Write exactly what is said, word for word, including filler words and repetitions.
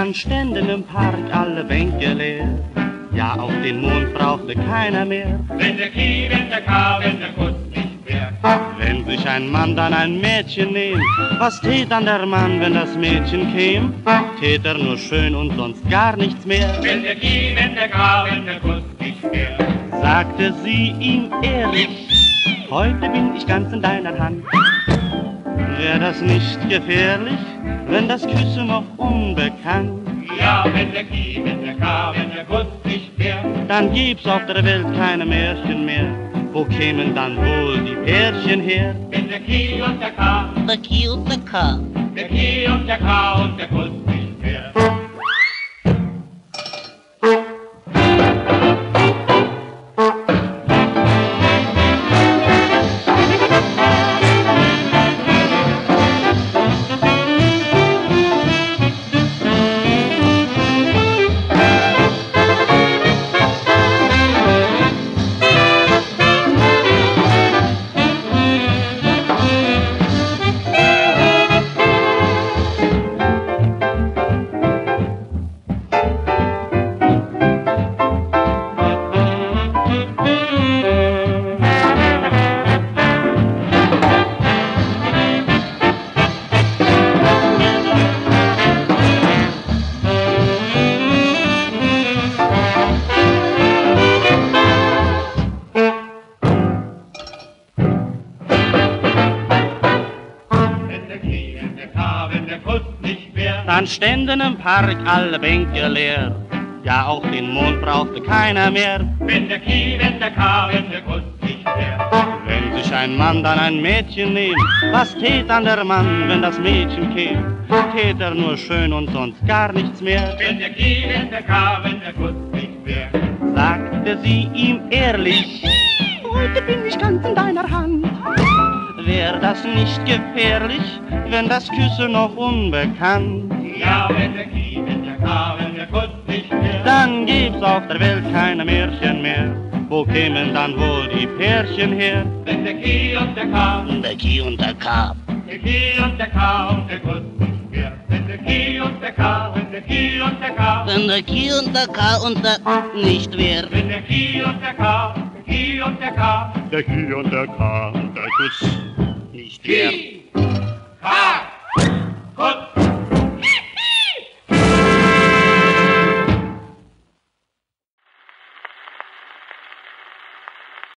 Dann ständen im Park alle Bänke leer, ja, auf den Mond brauchte keiner mehr. Wenn der Ki, wenn der Ka, wenn der Kuss nicht mehr. Wenn sich ein Mann dann ein Mädchen nehmt, was tät dann der Mann, wenn das Mädchen käm? Tät er nur schön und sonst gar nichts mehr. Wenn der Ki, wenn der Ka, wenn der Kuss nicht mehr. Sagte sie ihm ehrlich, heute bin ich ganz in deiner Hand. Wär das nicht gefährlich, wenn das Küssen noch unbekannt? Ja, wenn der Ki, wenn der Ka, wenn der Kuss nicht mehr. Dann gibt's auf der Welt keine Märchen mehr. Wo kämen dann wohl die Pärchen her? Wenn der Ki und der Ka, Der Ki und der Ka. der Ki und der Ka und der Kuss nicht mehr. Dann ständen im Park alle Bänke leer, ja, auch den Mond brauchte keiner mehr. Wenn der Ki, wenn der Ka, wenn der Kuss nicht mehr. Wenn sich ein Mann dann ein Mädchen nehmt, was tät dann der Mann, wenn das Mädchen käm? Tät er nur schön und sonst gar nichts mehr. Wenn der Ki, wenn der Ka, wenn der Kuss nicht mehr. Sagte sie ihm ehrlich, heute bin ich ganz in deiner Hand. Wär das nicht gefährlich, wenn das Küssen noch unbekannt? Ja, wenn der Ki, wenn der Ka, wenn der Kuss nicht mehr. Dann gibt's auf der Welt keine Märchen mehr. Wo kämen dann wohl die Pärchen her? Wenn der Ki und der Ka, Der Ki und der Ka. der Ki und der Ka und der Kuss nicht mehr. Wenn der Ki und der Ka, wenn der Ki und der Ka. Wenn der Ki und der Ka und der nicht wär. Wenn der Ki und der Ka, der Ki und der Ka. Der Ki und der Ka und der Kuss nicht wär. Ki, Ka.